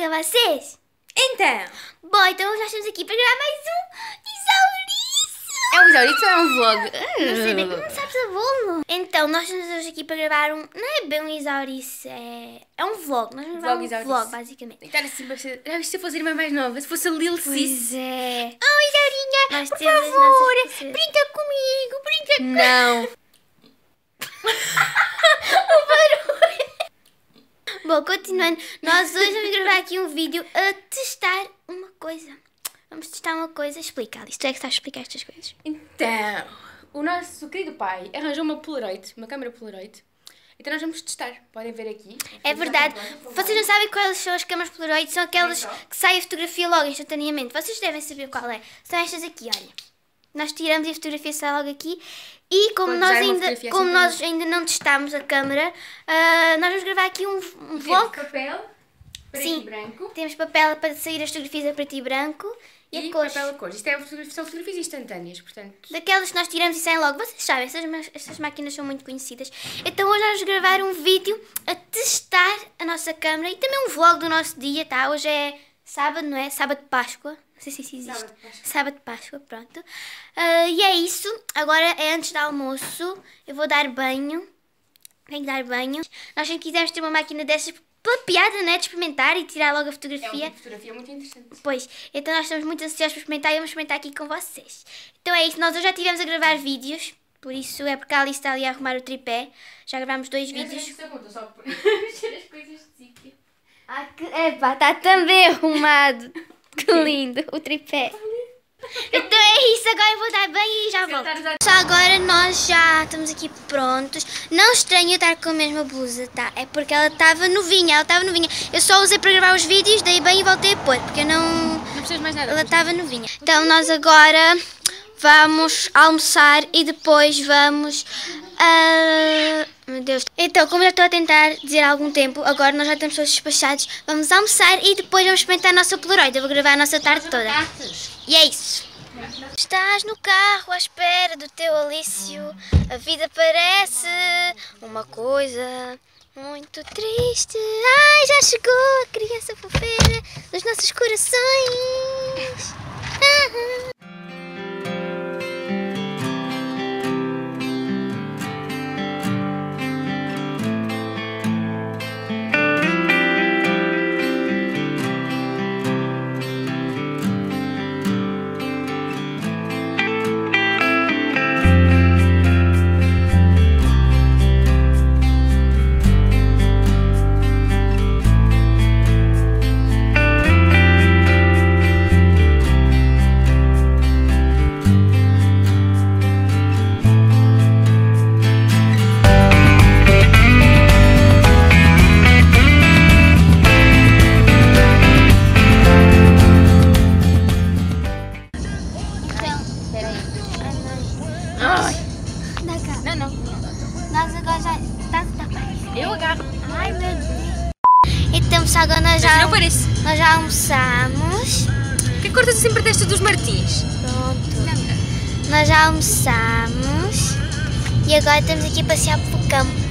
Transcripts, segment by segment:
a vocês? Então, Bom, então nós estamos aqui para gravar mais um Isaurice. é um Isaurice ou é um vlog? Não sei bem, como sabes a bolo? Então, nós estamos hoje aqui para gravar um... Não é bem um Isaurice, é um vlog. Nós vamos gravar um Isaurice. vlog, basicamente. Então, assim, já viste se eu fosse a irmã mais nova? Se fosse a Lil Sis. Pois é. Oh, Isaurinha, Nós por temos as favor, nossas princesas. brinca comigo, brinca comigo. Não. Bom, continuando, nós hoje vamos gravar aqui um vídeo a testar uma coisa. Vamos testar uma coisa. Explica, Alice. Tu é que sabes explicar estas coisas. Então, o nosso querido pai arranjou uma Polaroid, uma câmera Polaroid. Então nós vamos testar. Podem ver aqui. É verdade. Vocês não sabem quais são as câmaras Polaroid? São aquelas que saem a fotografia logo instantaneamente. Vocês devem saber qual é. São estas aqui, olha. Nós tiramos e a fotografia sai logo aqui. E como, nós ainda não testámos a câmera, nós vamos gravar aqui um vlog. Papel, preto Sim. e branco. Temos papel para sair as fotografias a preto e branco. E a cores. papel a cores. Isto são fotografias instantâneas, portanto... Daquelas que nós tiramos e saem logo. Vocês sabem, estas máquinas são muito conhecidas. Então hoje vamos gravar um vídeo a testar a nossa câmera e também um vlog do nosso dia, tá? Hoje é sábado, não é? Sábado de Páscoa. Não sei se isso existe. Sábado de Páscoa, pronto. E é isso. Agora é antes do almoço. Eu vou dar banho. Tenho que dar banho. Nós sempre quisemos ter uma máquina dessas pela piada, né? De experimentar e tirar logo a fotografia. É uma fotografia muito interessante. Pois, então nós estamos muito ansiosos para experimentar e vamos experimentar aqui com vocês. Então é isso, nós hoje já estivemos a gravar vídeos, por isso é porque a Alice está ali a arrumar o tripé. Já gravámos 2 vídeos. Só por mexer as coisas de sítio. Epá, está também arrumado. Que lindo, o tripé. Então é isso, agora eu vou dar banho e já volto. Só agora nós já estamos aqui prontos. Não estranho eu estar com a mesma blusa, tá? É porque ela estava novinha, Eu só usei para gravar os vídeos, dei banho e voltei a pôr, porque eu não precisas mais nada. Ela estava novinha. Então nós agora vamos almoçar e depois vamos... Meu Deus. Então, como já estou a tentar dizer há algum tempo, agora nós já estamos todos despachados, vamos almoçar e depois vamos experimentar a nossa Polaroid. Eu vou gravar a nossa tarde toda. E é isso. Estás no carro à espera do teu Alício. A vida parece uma coisa muito triste. Ai, já chegou a criança fofeira dos nossos corações. Não. Nós agora já... Tá bem. Eu agarro. Ai, meu Deus. Então, agora nós já almoçamos. Por que cortas sempre desta dos Martins? Pronto. Nós já almoçamos. E agora estamos aqui a passear pelo campo.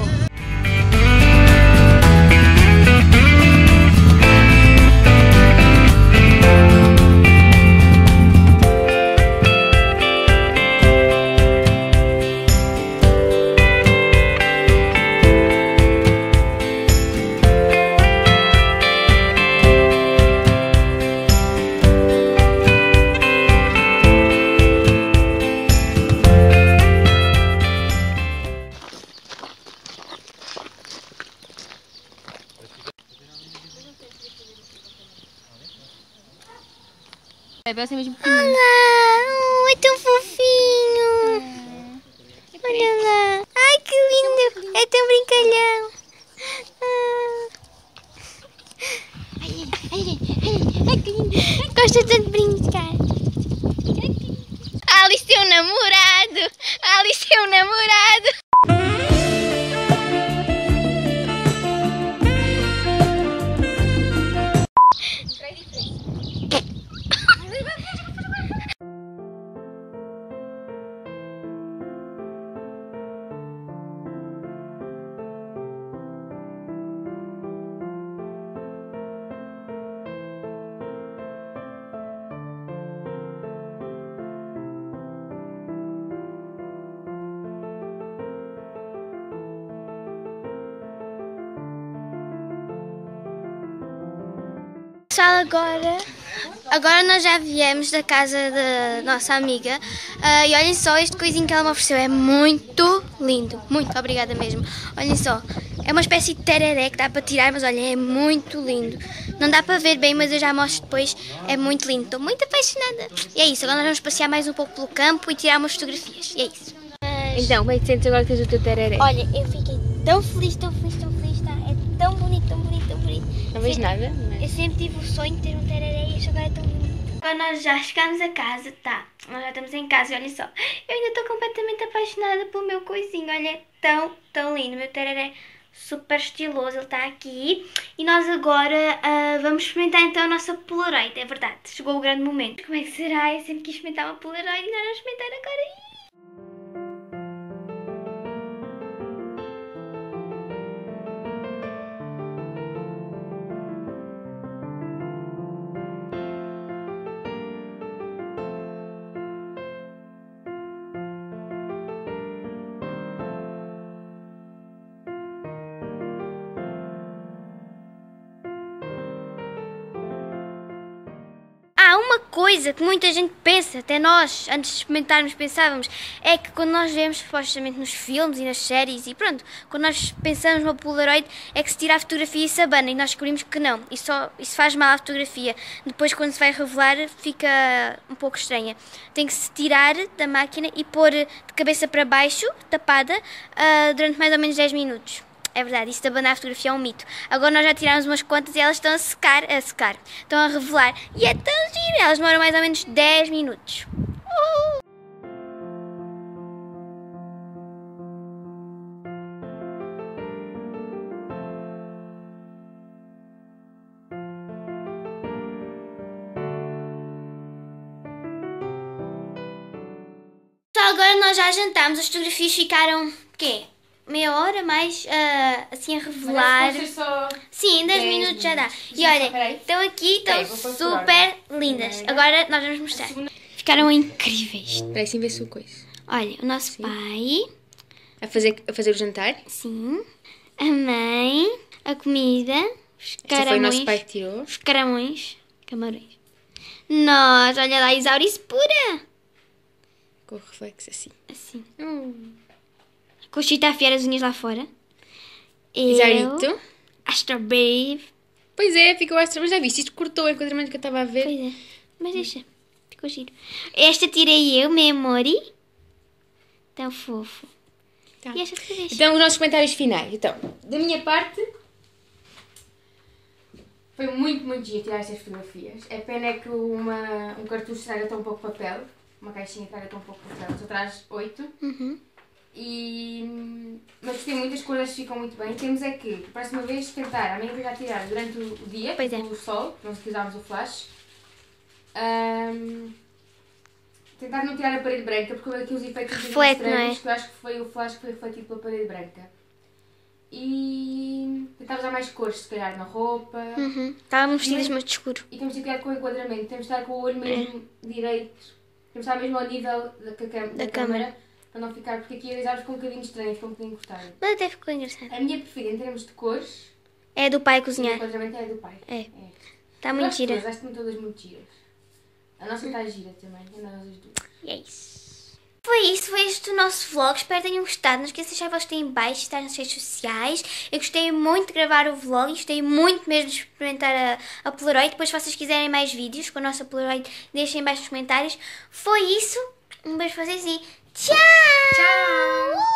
É mesmo Olá! É tão fofinho! Olha lá! Ai, que lindo! É tão brincalhão! Ai, que lindo! Gosta tanto de brincar! A Alice tem um namorado! A Alice tem um namorado! Pessoal, agora nós já viemos da casa da nossa amiga e olhem só, este coisinho que ela me ofereceu é muito lindo, muito obrigada mesmo. Olhem só, é uma espécie de tereré que dá para tirar, mas olha, é muito lindo. Não dá para ver bem, mas eu já mostro depois, é muito lindo, estou muito apaixonada. E é isso, agora nós vamos passear mais um pouco pelo campo e tirar umas fotografias, e é isso. Então, como é que te sentes agora que tens o teu tereré? Olha, eu fiquei tão feliz, tá? É tão bonito, tão bonito, tão bonito. Não vejo nada, mas... Eu sempre tive o sonho de ter um tereré e isso agora é tão bonito. Agora nós já chegamos a casa, tá? Nós já estamos em casa e olha só. Eu ainda estou completamente apaixonada pelo meu coisinho. Olha, é tão lindo. O meu tereré super estiloso, ele está aqui. E nós agora vamos experimentar então a nossa Polaroid. É verdade, chegou o grande momento. Como é que será? Eu sempre quis experimentar uma Polaroid e nós vamos experimentar agora. Há uma coisa que muita gente pensa, até nós, antes de experimentarmos, pensávamos, é que quando nós vemos supostamente nos filmes e nas séries e pronto, quando nós pensamos numa Polaroid é que se tira a fotografia e se abana e nós descobrimos que não, isso faz mal à fotografia. Depois quando se vai revelar fica um pouco estranha. Tem que se tirar da máquina e pôr de cabeça para baixo, tapada, durante mais ou menos 10 minutos. É verdade, isso de abanar a fotografia é um mito. Agora nós já tirámos umas quantas e elas estão a secar, estão a revelar. E é tão giro, elas demoram mais ou menos 10 minutos. Então agora nós já jantámos, as fotografias ficaram, quê? Meia hora mais assim a revelar. Só sim, em 10 minutos já dá. E olha, estão aqui, estão super lindas. Agora nós vamos mostrar. Ficaram incríveis. Espera aí, sim, ver se o coisa. Olha, o nosso pai. A fazer o jantar. Sim. A mãe. A comida. Os Este foi o caramões. nosso pai que tirou. Os caramões. Camarões. Nós, olha lá, Isaurice pura. Com o reflexo assim. Assim. Com o Chita a afiar as unhas lá fora. Isaurito. Astro Babe. Pois é, ficou extra. Mas já viste, isto cortou o enquadramento que eu estava a ver. Pois é. Mas deixa. Ficou giro. Esta tirei eu, Memori. Tão fofo. Tá. E esta outra vez. Então, os nossos comentários finais. Então, da minha parte, foi muito giro tirar estas fotografias. É pena é que um cartucho traga tão pouco papel. Uma caixinha traga tão pouco papel. Só traz 8. Mas gostei muito, as cores ficam muito bem. Temos é que, a próxima vez, tentar, amanhã vou já tirar durante o dia, Pois é. o sol, nós utilizávamos o flash. Tentar não tirar a parede branca, porque aqui os efeitos Reflete, não é? que eu acho que foi o flash que foi refletido pela parede branca. E tentar usar mais cores, se calhar, na roupa. Estávamos vestidas muito escuro. E temos de ter cuidado com o enquadramento, temos de estar com o olho mesmo direito, temos de estar mesmo ao nível da câmera. Para não ficar, porque aqui as árvores ficam um bocadinho estranhas, ficam um bocadinho cortadas. Mas até ficou engraçado. A minha preferida em termos de cores, É do pai o cozinhar. enquadramento é a do pai. É. Está muito Gosto de gira. todas, acho que estão todas muito giras. A nossa está gira também, é nós as duas. E é isso. Foi este o nosso vlog. Espero que tenham gostado. Não esqueçam de deixar o vosso em baixo, estar nas redes sociais. Eu gostei muito de gravar o vlog. Gostei muito mesmo de experimentar a Polaroid. Depois, se vocês quiserem mais vídeos com a nossa Polaroid, deixem em baixo nos comentários. Foi isso. Um beijo para vocês e tchau! Tchau!